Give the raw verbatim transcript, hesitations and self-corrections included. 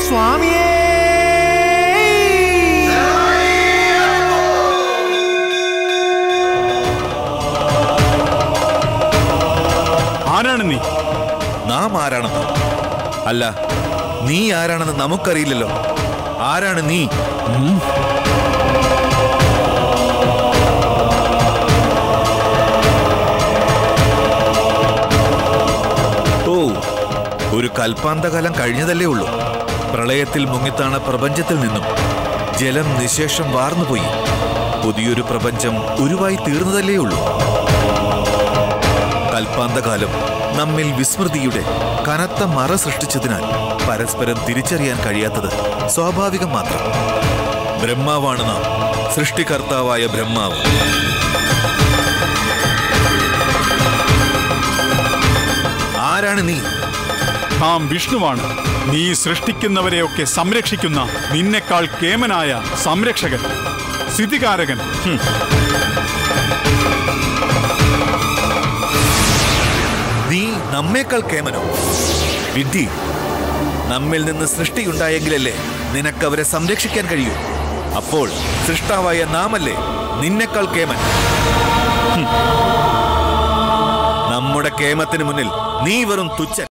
സ്വാമിയേ. ആരാണ് നീ? നാം ആരാണെന്ന് അല്ല, നീ ആരാണെന്ന് നമുക്കറിയില്ലല്ലോ. ആരാണ് നീ? ഓ, ഒരു കൽപ്പാന്തകാലം കഴിഞ്ഞതല്ലേ ഉള്ളൂ. പ്രളയത്തിൽ മുങ്ങിത്താണ പ്രപഞ്ചത്തിൽ നിന്നും ജലം നിശേഷം വാർന്നുപോയി. പുതിയൊരു പ്രപഞ്ചം ഉരുവായി തീർന്നതല്ലേ ഉള്ളൂ. കൽപ്പാന്തകാലം നമ്മിൽ വിസ്മൃതിയുടെ കനത്ത മറ സൃഷ്ടിച്ചതിനാൽ പരസ്പരം തിരിച്ചറിയാൻ കഴിയാത്തത് സ്വാഭാവികം മാത്രം. ബ്രഹ്മാവാണ് നാം, സൃഷ്ടികർത്താവായ ബ്രഹ്മാവ്. ആരാണ് നീ? നാം വിഷ്ണുവാണ്. നീ സൃഷ്ടിക്കുന്നവരെയൊക്കെ സംരക്ഷിക്കുന്ന നിന്നെക്കാൾ കേമനായ സംരക്ഷകൻ, സ്ഥിതികാരകൻ. നീ നമ്മേക്കാൾ കേമനോ? വിഡ്ഢി, നമ്മിൽ നിന്ന് സൃഷ്ടിയുണ്ടായെങ്കിലല്ലേ നിനക്കവരെ സംരക്ഷിക്കാൻ കഴിയൂ. അപ്പോൾ സൃഷ്ടാവായ നാമല്ലേ നിന്നെക്കാൾ കേമൻ. നമ്മുടെ കേമത്തിന് മുന്നിൽ നീ വെറും തുച്ഛൻ.